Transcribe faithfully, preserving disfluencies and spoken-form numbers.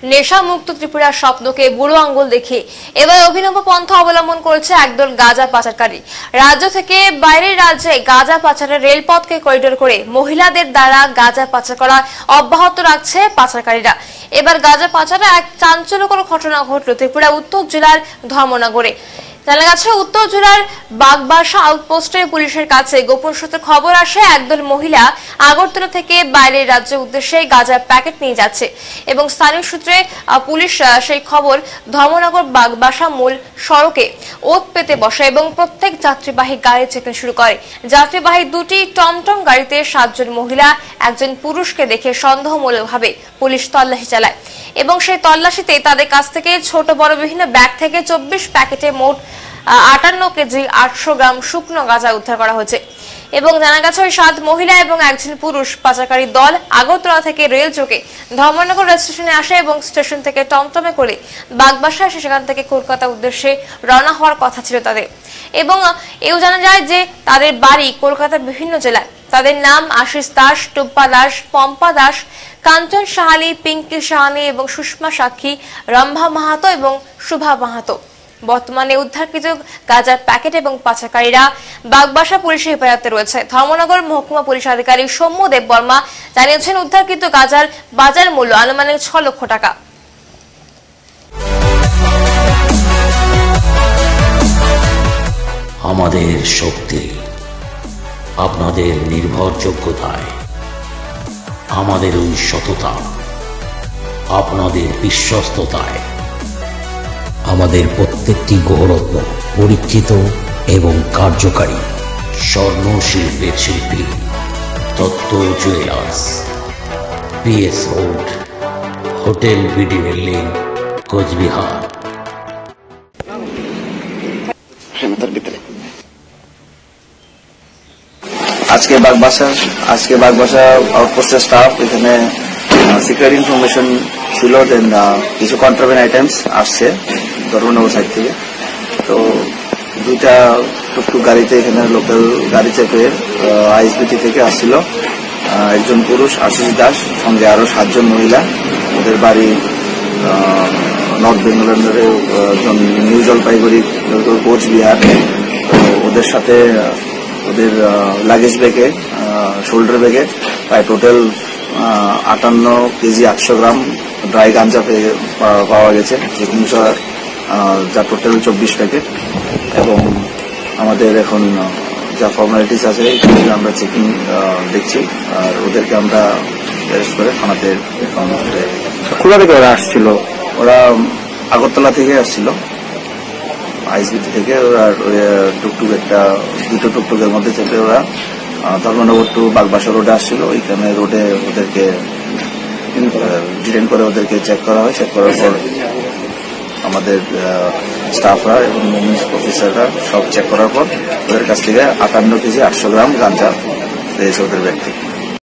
নেশা মুক্ত ত্রিপুরার স্বপ্নকে বুড়ো আঙ্গুল দেখে এবার অভিনব পন্থা অবলম্বন করেছে একদল গাঁজা পাচারকারী। রাজ্য থেকে বাইরের রাজ্যে গাঁজা পাচারের রেলপথকে করিডোর করে মহিলাদের দ্বারা গাঁজা পাচার করা অব্যাহত রাখছে পাচারকারীরা। এবার গাঁজা পাচারে এক চাঞ্চল্যকর ঘটনা ঘটল ত্রিপুরা উত্তর জেলার ধর্মনগরে। জানা গেছে, উত্তর জেলার বাগবাসা আউটপোস্টে পুলিশের কাছে গোপন সূত্রে খবর আসে একদল মহিলা আগরতলা থেকে বাইরের রাজ্যের উদ্দেশ্যে গাঁজার প্যাকেট নিয়ে যাচ্ছে এবং স্থানীয় সূত্রে পুলিশ সেই খবর ধর্মনগর বাগবাসা মূল সড়কে ওত পেতে বসে এবং প্রত্যেক যাত্রীবাহী গাড়ি চেকিং শুরু করে। যাত্রীবাহী দুটি টমটম গাড়িতে সাতজন মহিলা একজন পুরুষকে দেখে সন্দেহমূলকভাবে পুলিশ তল্লাশি চালায় এবং সেই তল্লাশিতে তাদের কাছ থেকে ছোট বড় বিভিন্ন ব্যাগ থেকে চব্বিশ প্যাকেটে মোট আটান্ন কেজি আটশো গ্রাম শুকনো গাঁজা উদ্ধার করা হয়েছে এবং জানা গেছে ওই সাত মহিলা এবং একজন পুরুষ পাচারকারী দল আগরতলা থেকে রেল চোখে ধর্মনগর রেল স্টেশনে আসে এবং স্টেশন থেকে টমটমে করে বাগবাসা এসে সেখান থেকে কলকাতা উদ্দেশ্যে রওনা হওয়ার কথা ছিল তাদের। এবং এও জানা যায় যে তাদের বাড়ি কলকাতার বিভিন্ন জেলায়। তাদের নাম আশিস দাস, টুম্পা দাস, পম্পা দাস, কাঞ্চন সাহালি, পিঙ্কি সাহানি এবং সুষমা সাক্ষী, রম্ভা মাহাতো এবং শুভা মাহাতো। বর্তমানে উদ্ধারকৃত গাঁজার প্যাকেট এবং পাচারকারীরা বাগবাসা পুলিশের হেফাজতে রয়েছে। ধর্মনগর মহকুমা পুলিশ আধিকারিক সৌম্য দেব বর্মা জানিয়েছেন, উদ্ধারকৃত গাঁজার বাজার মূল্য আনুমানিক ছ লক্ষ টাকা। আমাদের শক্তি আপনাদের নির্ভরযোগ্যতায়, আমাদের ওই সততা আপনাদের বিশ্বস্ততায়। আমাদের প্রত্যেকটি গৌরত্ন পরীক্ষিত এবং কার্যকারী। স্বর্ণ শিল্পের শিল্পী Dutta jewellers, PS road, hotel BD building, Cooch Behar. আজকে বাগবাসা আজকে বাগবাসা আউটপোস্টের স্টাফ এখানে সিক্রেট ইনফরমেশন ছিল, দেন কিছু কন্ট্রাবেন্ড আইটেমস আসছে ধর্মনগর সাইড থেকে। তো দুইটা টুকটুক গাড়িতে এখানে লোকাল গাড়ি চেপে আইএসবিটি থেকে আসছিল একজন পুরুষ আশিস দাস, সঙ্গে আরো সাতজন মহিলা। ওদের বাড়ি নর্থ বেঙ্গলের নিউ জলপাইগুড়ি, কোচবিহার। তো ওদের সাথে ওদের লাগেজ ব্যাগে, শোল্ডার ব্যাগে প্রায় টোটাল আটান্ন কেজি আটশো গ্রাম ড্রাই গাঞ্জা পাওয়া গেছে, চেকিং যা টোটাল চব্বিশ প্যাকেট। এবং আমাদের এখন যা ফর্মালিটিস আছে আমরা চেকিং দেখছি, আর ওদেরকে আমরা অ্যারেস্ট করে থানাতে। কোথা থেকে ওরা আসছিল? ওরা আগরতলা থেকে আসছিল, আইএসবিটি থেকে। ওরা টুকটুক একটা দুটো টুকটুকের মধ্যে চেপে ওরা ধর্মনগর টু বাগবাসা রোডে আসছিল। ওইখানে রোডে ওদেরকে ডিটেইন করে ওদেরকে চেক করা হয়। চেক করার পর আমাদের স্টাফরা এবং অফিসাররা সব চেক করার পর ওদের কাছ থেকে আটান্ন কেজি আটশো গ্রাম গাঁজা পেয়েছে ওদের ব্যাগ থেকে।